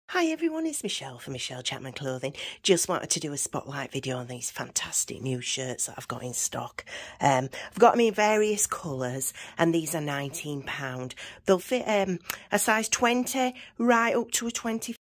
Hi everyone, it's Michelle from Michelle Chapman Clothing. Just wanted to do a spotlight video on these fantastic new shirts that I've got in stock. I've got them in various colours and these are £19. They'll fit a size 20 right up to a 24.